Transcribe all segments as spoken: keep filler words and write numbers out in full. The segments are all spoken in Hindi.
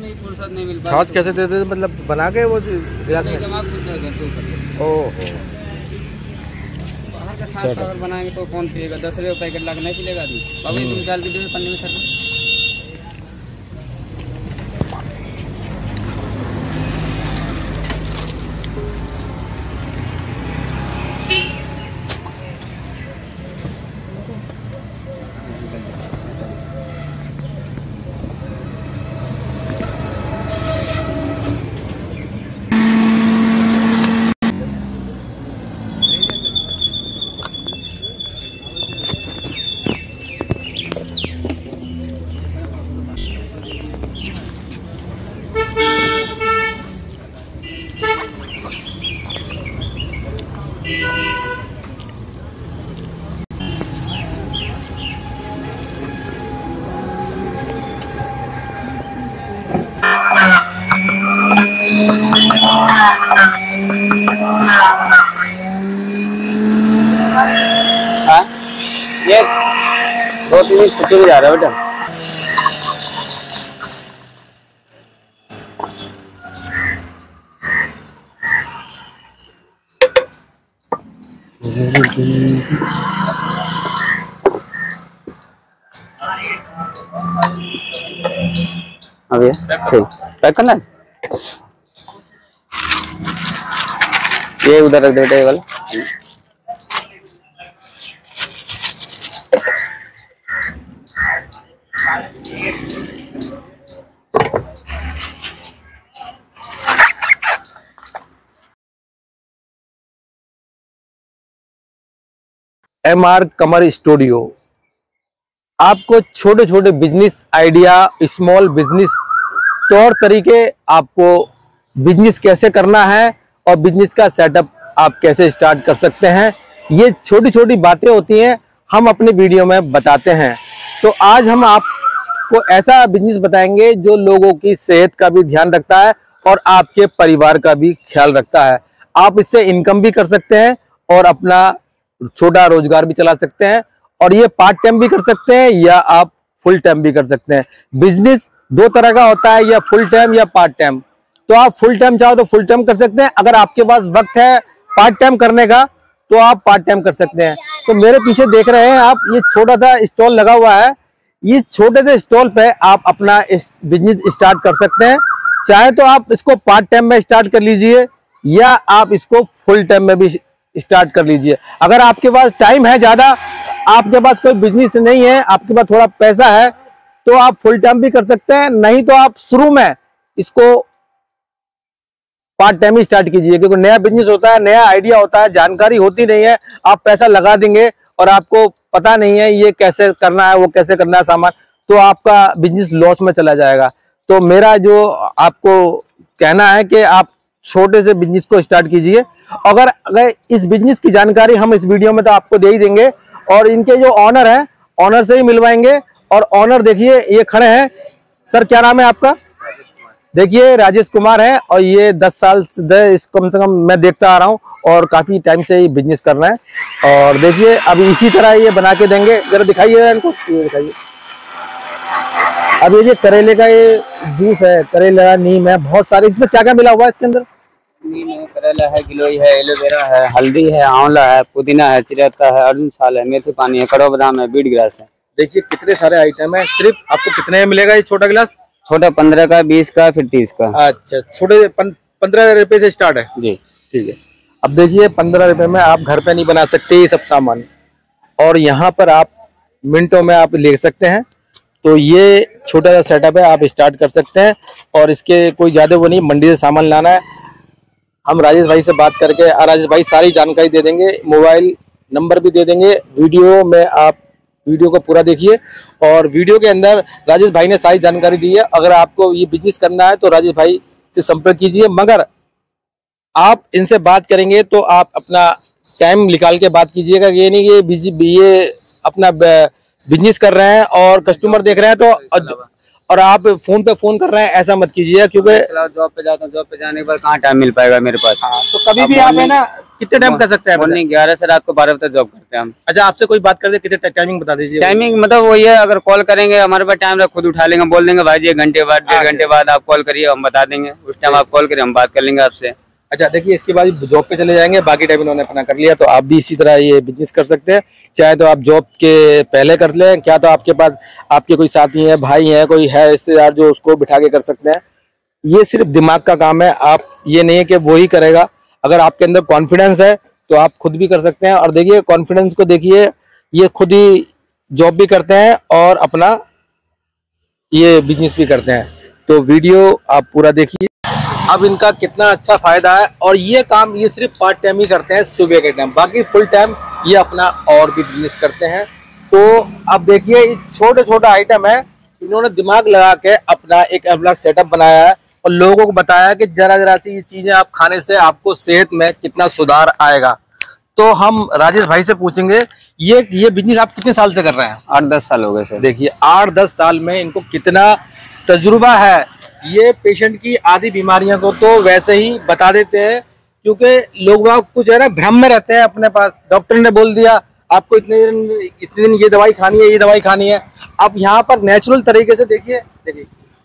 नहीं, फुर्सत नहीं मिल पाती। छाछ कैसे देते थे, मतलब बना के वो गिलास में? ओह बाहर का छाछ अगर बनाएंगे तो कौन पिएगा? दस रुपये पैकेट ला के नहीं पिलेगा आदमी। बाबू दूध डाल के दे पन्नी में सर। हाँ ये दो तीन छुट्टी में जा रहा है बेटा। अभी ठीक पैक करना है। ये उधर रख दे बेटा, ये वाला। एम आर कमर स्टूडियो आपको छोटे छोटे बिजनेस आइडिया, स्मॉल बिजनेस तौर तरीके, आपको बिजनेस कैसे करना है और बिजनेस का सेटअप आप कैसे स्टार्ट कर सकते हैं, ये छोटी छोटी बातें होती हैं, हम अपने वीडियो में बताते हैं। तो आज हम आपको ऐसा बिजनेस बताएंगे जो लोगों की सेहत का भी ध्यान रखता है और आपके परिवार का भी ख्याल रखता है। आप इससे इनकम भी कर सकते हैं और अपना छोटा रोजगार भी चला सकते हैं, और ये पार्ट टाइम भी कर सकते हैं या आप फुल टाइम भी कर सकते हैं। बिजनेस दो तरह का होता है, या फुल टाइम या पार्ट टाइम। तो आप फुल टाइम चाहो तो फुल टाइम कर सकते हैं, अगर आपके पास वक्त है पार्ट टाइम करने का तो आप पार्ट टाइम कर सकते हैं। तो मेरे पीछे देख रहे हैं आप, ये छोटा सा स्टॉल लगा हुआ है। ये छोटे से स्टॉल पे आप अपना इस बिजनेस स्टार्ट कर सकते हैं। चाहे तो आप इसको पार्ट टाइम में स्टार्ट कर लीजिए या आप इसको फुल टाइम में भी स्टार्ट कर लीजिए। अगर आपके पास टाइम है ज्यादा, आपके पास कोई बिजनेस नहीं है, आपके पास थोड़ा पैसा है, तो आप फुल टाइम भी कर सकते हैं। नहीं तो आप शुरू में इसको पार्ट टाइम ही स्टार्ट कीजिए, क्योंकि नया बिजनेस होता है, नया आइडिया होता है, जानकारी होती नहीं है, आप पैसा लगा देंगे और आपको पता नहीं है ये कैसे करना है, वो कैसे करना है सामान, तो आपका बिजनेस लॉस में चला जाएगा। तो मेरा जो आपको कहना है कि आप छोटे से बिजनेस को स्टार्ट कीजिए। अगर अगर इस बिजनेस की जानकारी हम इस वीडियो में तो आपको दे ही देंगे, और इनके जो ऑनर हैं, ऑनर से ही मिलवाएंगे। और ऑनर देखिए ये खड़े हैं। सर क्या नाम है आपका? देखिए राजेश कुमार है, और ये दस साल से कम से कम मैं देखता आ रहा हूँ और काफी टाइम से ये बिजनेस कर रहे हैं। और देखिए अभी इसी तरह ये बना के देंगे। जरा दिखाइए इनको, ये दिखाइए। अब ये करेले का ये जूस है, करेला नीम है, बहुत सारे। इसमें क्या क्या मिला हुआ है इसके अंदर? नीम है, करेला है, गिलोई है, एलोवेरा है, हल्दी है, आंवला है, पुदीना है, चिरैता है, अर्जुन साल है, मेथी पानी है, कड़वा बादाम है, बीट ग्रास है। देखिए कितने सारे आइटम है। सिर्फ आपको कितने में मिलेगा ये छोटा गिलास? छोटा पंद्रह का, बीस का, फिर तीस का। अच्छा, छोटे पंद्रह रुपए से स्टार्ट है जी। ठीक है। अब देखिए पंद्रह रुपए में आप घर पे नहीं बना सकते ये सब सामान, और यहाँ पर आप मिनटों में आप ले सकते हैं। तो ये छोटा सा सेटअप है, आप स्टार्ट कर सकते हैं। और इसके कोई ज्यादा वो नहीं, मंडी से सामान लाना है। हम राजेश भाई से बात करके, राजेश भाई सारी जानकारी दे देंगे, मोबाइल नंबर भी दे देंगे। वीडियो में आप वीडियो को पूरा देखिए, और वीडियो के अंदर राजेश भाई ने सारी जानकारी दी है। अगर आपको ये बिजनेस करना है तो राजेश भाई से संपर्क कीजिए, मगर आप इनसे बात करेंगे तो आप अपना टाइम निकाल के बात कीजिएगा। ये नहीं कि ये अपना बिजनेस कर रहे हैं और कस्टमर देख रहे हैं तो और आप फोन पे फोन कर रहे हैं, ऐसा मत कीजिए, क्योंकि जॉब पे जाता हूँ, जॉब पे जाने के बाद कहाँ टाइम मिल पाएगा मेरे पास। हाँ, तो कभी भी आप है ना, कितने टाइम कर सकते हैं? मॉर्निंग ग्यारह से रात को बारह बजे तक जॉब करते हैं हम। अच्छा, आपसे कोई बात कर दे, कितने टाइमिंग बता दीजिए। टाइमिंग मतलब वही है, अगर कॉल करेंगे हमारे पास टाइम खुद उठा लेंगे, बोल देंगे भाई जी एक घंटे बाद डेढ़ घंटे बाद आप कॉल करिए, हम बता देंगे, उस टाइम आप कॉल करिए, हम बात कर लेंगे आपसे। अच्छा, देखिए इसके बाद जॉब पे चले जाएंगे, बाकी टाइम इन्होंने अपना कर लिया, तो आप भी इसी तरह ये बिजनेस कर सकते हैं। चाहे तो आप जॉब के पहले कर लें, क्या तो आपके पास आपके कोई साथी हैं, भाई हैं, कोई है रिश्तेदार जो उसको बिठा के कर सकते हैं। ये सिर्फ दिमाग का काम है, आप ये नहीं है कि वो ही करेगा। अगर आपके अंदर कॉन्फिडेंस है तो आप खुद भी कर सकते हैं। और देखिए कॉन्फिडेंस को देखिए, ये खुद ही जॉब भी करते हैं और अपना ये बिजनेस भी करते हैं। तो वीडियो आप पूरा देखिए, अब इनका कितना अच्छा फायदा है। और ये काम ये सिर्फ पार्ट टाइम ही करते हैं सुबह के टाइम, बाकी फुल टाइम ये अपना और भी बिजनेस करते हैं। तो अब देखिए छोटे छोटा आइटम है, इन्होंने दिमाग लगा के अपना एक अपना सेटअप बनाया है और लोगों को बताया कि जरा जरा सी ये चीजें आप खाने से आपको सेहत में कितना सुधार आएगा। तो हम राजेश भाई से पूछेंगे, ये ये बिजनेस आप कितने साल से कर रहे हैं? आठ दस साल हो गए सर। देखिए आठ दस साल में इनको कितना तजुर्बा है। ये पेशेंट की आधी बीमारियों को तो वैसे ही बता देते हैं, क्योंकि लोग कुछ है ना भ्रम में रहते हैं अपने पास। डॉक्टर ने बोल दिया आपको इतने दिन इतने दिन ये दवाई खानी है, ये दवाई खानी है। अब यहाँ पर नेचुरल तरीके से देखिए, देखिए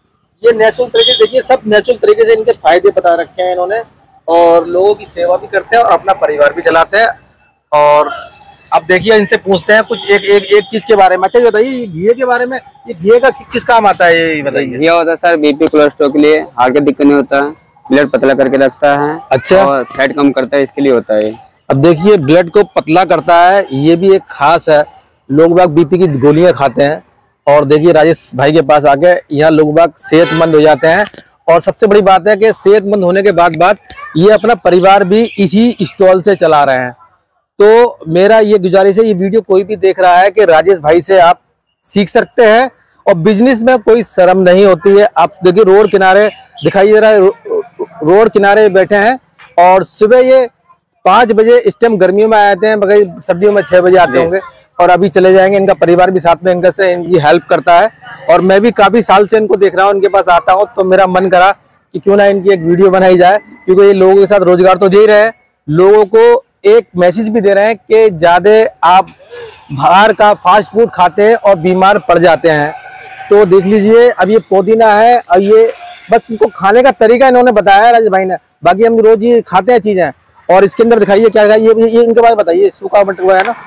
ये नेचुरल तरीके से देखिए, सब नेचुरल तरीके से इनके फायदे बता रखे हैं इन्होंने, और लोगों की सेवा भी करते हैं और अपना परिवार भी चलाते हैं। और अब देखिए इनसे पूछते हैं कुछ एक एक एक चीज के बारे में। अच्छा ये बताइए, ये घी के बारे में, ये घी का कि, किस काम आता है ये बताइए। घी होता है सर बीपी कोलेस्ट्रॉल के लिए, हार्ट की दिक्कत नहीं होता है, ब्लड पतला करके रखता है। अच्छा, और फैट कम करता है, इसके लिए होता है। अब देखिए ब्लड को पतला करता है, ये भी एक खास है। लोग बाग बीपी की गोलियां खाते हैं और देखिए राजेश भाई के पास आके यहाँ लोग बाग सेहतमंद हो जाते हैं। और सबसे बड़ी बात है कि सेहतमंद होने के बाद बाद ये अपना परिवार भी इसी स्टॉल से चला रहे हैं। तो मेरा ये गुजारिश है, ये वीडियो कोई भी देख रहा है कि राजेश भाई से आप सीख सकते हैं और बिजनेस में कोई शर्म नहीं होती है। आप देखिए रोड किनारे दिखाई दे रहा है, रो, रोड किनारे बैठे हैं और सुबह ये पाँच बजे इस टाइम गर्मियों में आते हैं, मगर सर्दियों में छह बजे आते होंगे और अभी चले जाएंगे। इनका परिवार भी साथ में इनका से इनकी हेल्प करता है और मैं भी काफी साल से इनको देख रहा हूँ, इनके पास आता हूँ, तो मेरा मन करा कि क्यों ना इनकी एक वीडियो बनाई जाए, क्योंकि ये लोगों के साथ रोजगार तो दे ही रहे हैं, लोगों को एक मैसेज भी दे रहे हैं कि ज्यादा आप बाहर का फास्ट फूड खाते हैं और बीमार पड़ जाते हैं। तो देख लीजिए अब ये पुदीना है और ये बस इनको खाने का तरीका इन्होंने बताया है राजेश भाई ने, बाकी हम रोज ये खाते हैं चीजें। और इसके अंदर दिखाइए क्या है, ये, ये इनके बारे में बताइए। सूखा मटर हुआ है ना,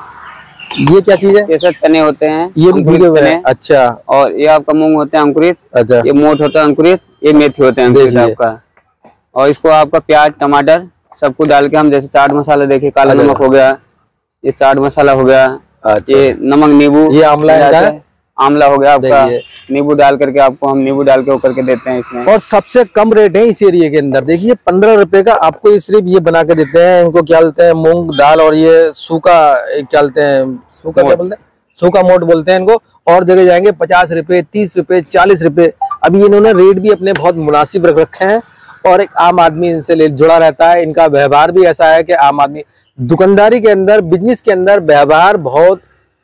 ये क्या चीज है? ये सब चने होते हैं, ये भी भीगे हुए हैं। अच्छा, और ये आपका मूंग होते हैं अंकुरित। अच्छा, ये मोठ होता है अंकुरित, ये मेथी होते हैं अंकुरित आपका। और इसको आपका प्याज टमाटर सब कुछ डाल के हम, जैसे चाट मसाला देखिए, काला नमक हो गया, ये चाट मसाला हो गया, ये नमक नींबू, ये आंवला है, आंवला हो गया आपका, नींबू डाल करके आपको हम नींबू डाल के ऊपर के देते हैं इसमें। और सबसे कम रेट है इस एरिया के अंदर, देखिए पंद्रह रुपए का आपको ये सिर्फ ये बना के देते हैं। इनको क्या बोलते हैं, मूंग दाल, और ये सूखा क्या बोलते हैं, सूखा क्या बोलते हैं, सूखा मोट बोलते हैं इनको। और जगह जाएंगे पचास रुपए, तीस रुपए, चालीस रुपए। अभी इन्होंने रेट भी अपने बहुत मुनासिब रख रखे हैं और एक आम आदमी इनसे ले जुड़ा रहता है। इनका व्यवहार भी ऐसा है कि आम आदमी, दुकानदारी के अंदर, बिजनेस के अंदर व्यवहार बहुत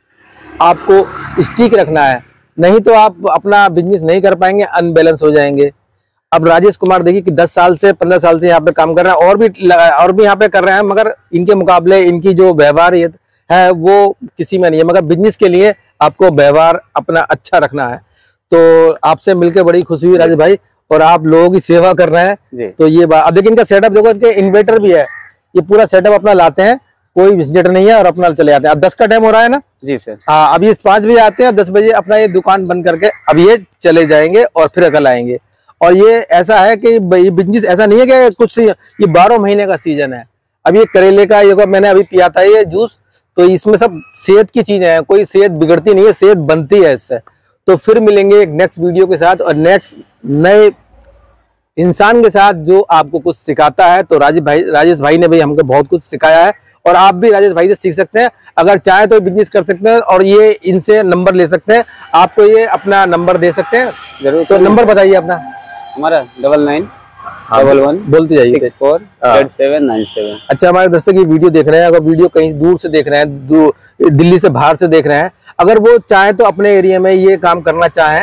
आपको स्टिक रखना है, नहीं तो आप अपना बिजनेस नहीं कर पाएंगे, अनबैलेंस हो जाएंगे। अब राजेश कुमार देखिए कि दस साल से पंद्रह साल से यहाँ पे काम कर रहे हैं और भी और भी यहाँ पे कर रहे हैं, मगर इनके मुकाबले इनकी जो व्यवहार है वो किसी में नहीं है। मगर बिजनेस के लिए आपको व्यवहार अपना अच्छा रखना है। तो आपसे मिलकर बड़ी खुशी हुई राजेश भाई, और आप लोगों की सेवा कर रहे हैं। तो ये बात, अब देखिए इनका सेटअप देखो, इनके इन्वर्टर भी है, ये पूरा सेटअप अपना लाते हैं, कोई विजिटर नहीं है और अपना चले जाते हैं। अब दस का टाइम हो रहा है ना जी सर। हाँ, अब ये पाँच बजे आते हैं, दस बजे अपना ये दुकान बंद करके अब ये चले जाएंगे और फिर कल आएंगे। और ये ऐसा है कि ये बिजनेस ऐसा नहीं है कि कुछ, ये बारह महीने का सीजन है। अब ये करेले का ये मैंने अभी पिया था ये जूस, तो इसमें सब सेहत की चीजें हैं, कोई सेहत बिगड़ती नहीं है, सेहत बनती है इससे। तो फिर मिलेंगे एक नेक्स्ट वीडियो के साथ और नेक्स्ट नए इंसान के साथ जो आपको कुछ सिखाता है। तो राजेश भाई राजेश भाई ने भी हमको बहुत कुछ सिखाया है और आप भी राजेश भाई से सीख सकते हैं। अगर चाहे तो बिजनेस कर सकते हैं और ये इनसे नंबर ले सकते हैं। आपको ये अपना नंबर दे सकते हैं जरूर, तो नंबर बताइए अपना। हमारा डबल नाइन डबल वन बोलते जाइए, six four eight seven nine seven. अच्छा, हमारे दर्शक ये वीडियो देख रहे हैं, अगर वीडियो कहीं दूर से देख रहे हैं, दिल्ली से बाहर से देख रहे हैं, अगर वो चाहे तो अपने एरिया में ये काम करना चाहें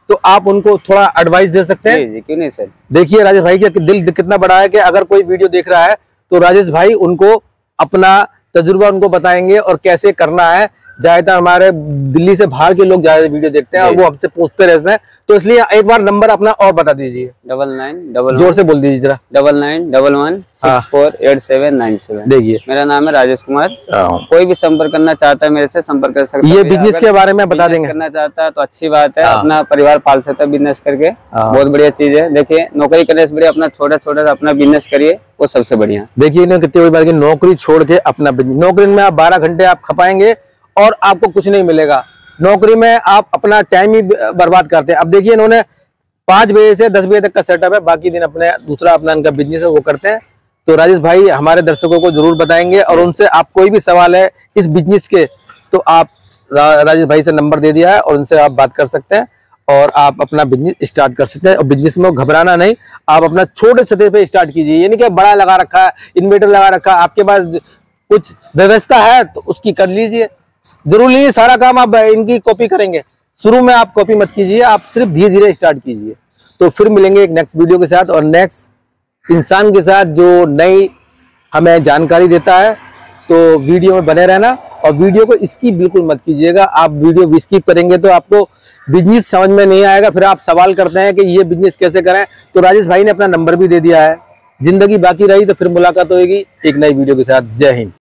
तो आप उनको थोड़ा एडवाइस दे सकते हैं। जी, जी, क्यों नहीं सर। देखिए राजेश भाई का दिल कितना बड़ा है कि अगर कोई वीडियो देख रहा है तो राजेश भाई उनको अपना तजुर्बा उनको बताएंगे और कैसे करना है। ज्यादातर हमारे दिल्ली से बाहर के लोग ज्यादा वीडियो देखते हैं और वो हमसे पूछते रहते हैं, तो इसलिए एक बार नंबर अपना और बता दीजिए। डबल नाइन डबल जोर से बोल दीजिए जरा। Double nine double one six four eight seven nine seven. देखिए मेरा नाम है राजेश कुमार। कोई भी संपर्क करना चाहता है मेरे से संपर्क कर सकता है। ये बिजनेस के बारे में बता देंगे। करना चाहता है तो अच्छी बात है, अपना परिवार पाल सकता है बिजनेस करके, बहुत बढ़िया चीज है। देखिए नौकरी करने से बढ़िया अपना छोटा छोटा अपना बिजनेस करिए, वो सबसे बढ़िया। देखिए कितनी बड़ी बात है, नौकरी छोड़ के अपना बिजनेस। नौकरी में आप बारह घंटे आप खपाएंगे और आपको कुछ नहीं मिलेगा। नौकरी में आप अपना टाइम ही बर्बाद करते हैं। अब देखिए इन्होंने पांच बजे से दस बजे तक का सेटअप है, बाकी दिन अपने दूसरा अपना इनका बिजनेस है वो करते हैं। तो राजेश भाई हमारे दर्शकों को जरूर बताएंगे और उनसे आप कोई भी सवाल है इस बिजनेस के तो आप रा, राजेश भाई से नंबर दे दिया है और उनसे आप बात कर सकते हैं और आप अपना बिजनेस स्टार्ट कर सकते हैं। और बिजनेस में घबराना नहीं, आप अपना छोटे सतह पे स्टार्ट कीजिए। ये नहीं कि बड़ा लगा रखा है, इन्वर्टर लगा रखा है, आपके पास कुछ व्यवस्था है तो उसकी कर लीजिए। जरूरी नहीं सारा काम आप इनकी कॉपी करेंगे, शुरू में आप कॉपी मत कीजिए, आप सिर्फ धीरे धीरे स्टार्ट कीजिए। तो फिर मिलेंगे एक नेक्स्ट वीडियो के साथ और नेक्स्ट इंसान के साथ जो नई हमें जानकारी देता है। तो वीडियो में बने रहना और वीडियो को स्किप बिल्कुल मत कीजिएगा। आप वीडियो भी स्किप करेंगे तो आपको बिजनेस समझ में नहीं आएगा, फिर आप सवाल करते हैं कि ये बिजनेस कैसे करें। तो राजेश भाई ने अपना नंबर भी दे दिया है। जिंदगी बाकी रही तो फिर मुलाकात होगी एक नई वीडियो के साथ। जय हिंद।